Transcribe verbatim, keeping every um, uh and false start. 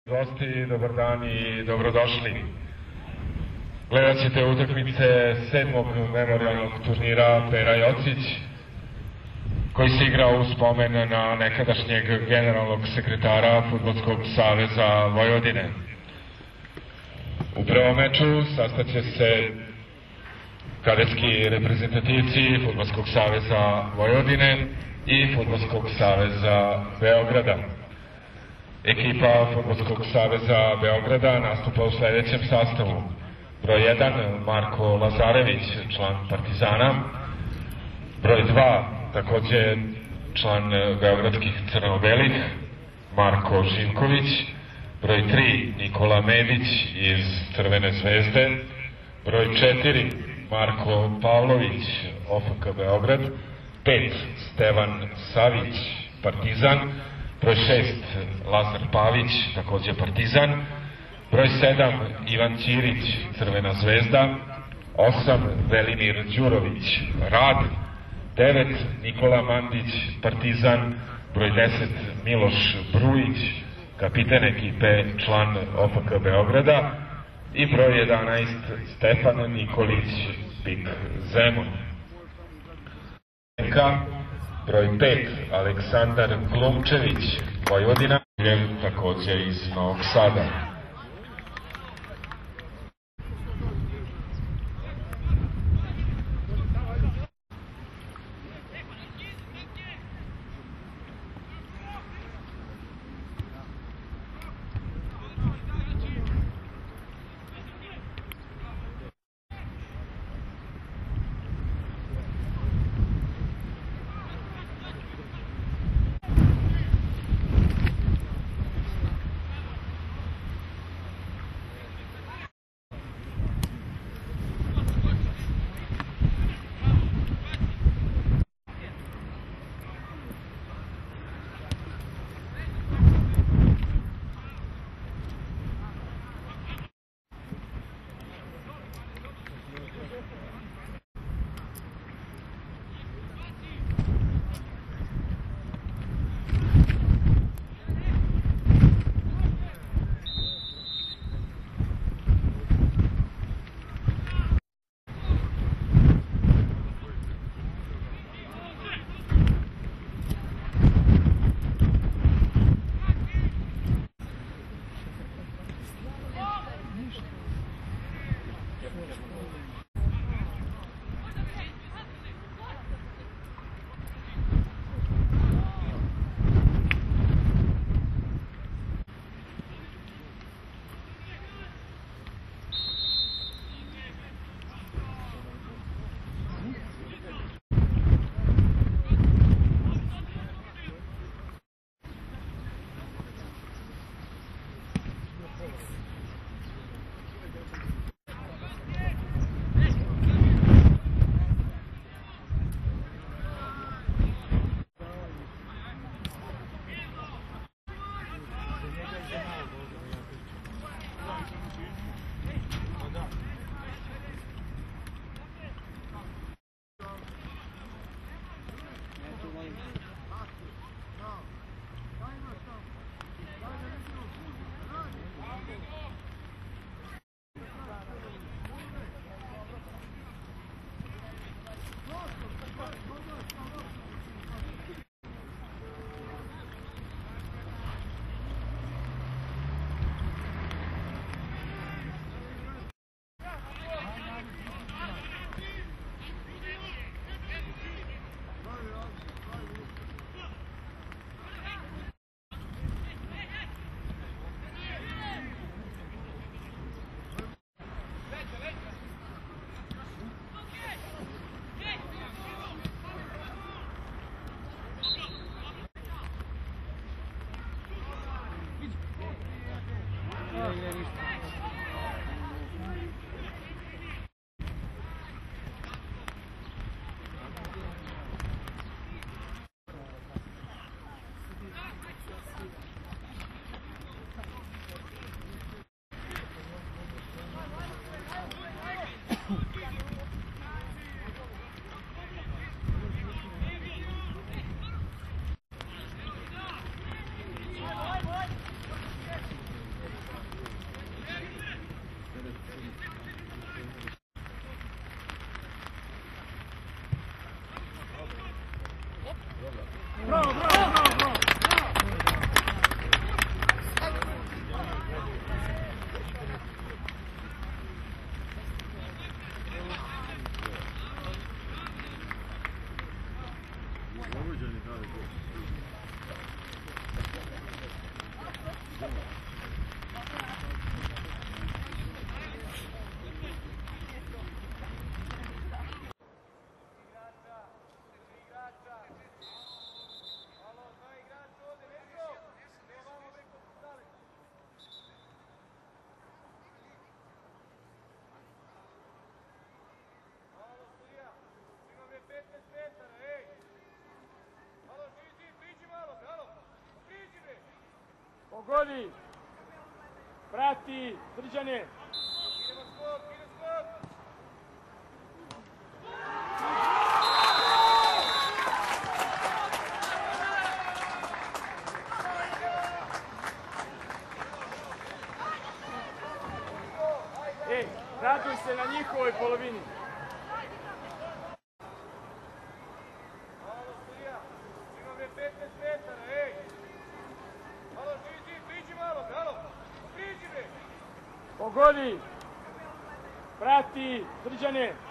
Gosti, dobar dan i dobrodošli. Gledat ćete utakmice sedmog memorialnog turnira Pera Jocić, koji se igra u spomen na nekadašnjeg generalnog sekretara Fudbalskog saveza Vojvodine. U prvom meču sastaće se kadetski reprezentativci Fudbalskog saveza Vojvodine i Fudbalskog saveza Beograda. Ekipa Fudbalskog saveza Beograda nastupa u sledećem sastavu. Broj jedan Marko Lazarević, član Partizana. Broj dva, takođe član beogradskih crno-belih, Marko Živković. Broj tri Nikola Medić iz Crvene zvezde. Broj četiri Marko Pavlović, O F K Beograd. pet Stevan Savić, Partizan. Broj šest Lazar Pavić, takođe Partizan. Broj sedam Ivan Ćirić, Crvena zvezda. osam Velimir Đurović, Rad. devet Nikola Mandić, Partizan. Broj deset Miloš Brujić, kapiten ekipe, član O F K Beograda. I broj jedanaest Stefan Nikolić, Pik Zemun. Broj pet Aleksandar Glumčević, Vojvodina, takođe iz Novog Sada. Pogodi. Prati. Srđane. Idemo skok, idemo skok. Ej, raduj se na njihovoj polovini. Malo Sija, imam je petnaest metara, ej. Malo, živi, priđi malo, malo, priđi bre. Pogodi. Prati. Srđane.